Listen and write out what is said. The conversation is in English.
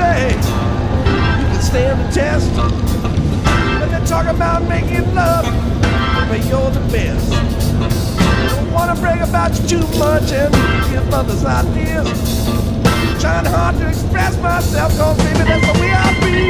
say you can stand the test. When they talk about making love, but you're the best. Don't wanna brag about you too much and give others ideas. Trying hard to express myself, cause baby, that's the way I feel.